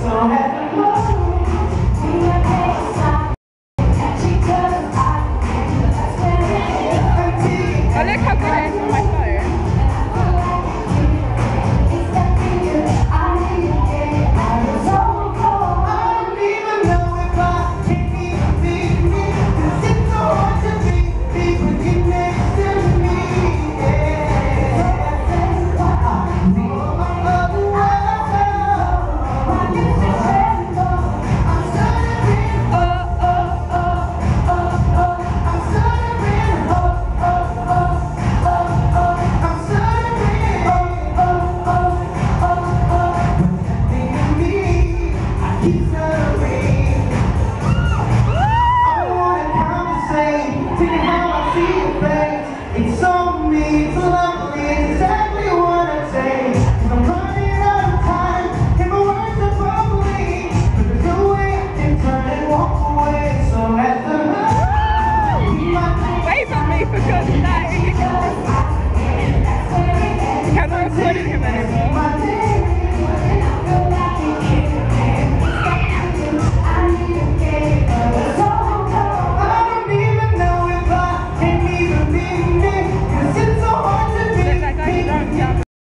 I like how good it is on my phone. It's so me, it's lovely, it's exactly what I say. I'm running out of time, and my words are bubbling, but there's no way I can turn and walk away. So at the Wait for me for good night. Can I record it?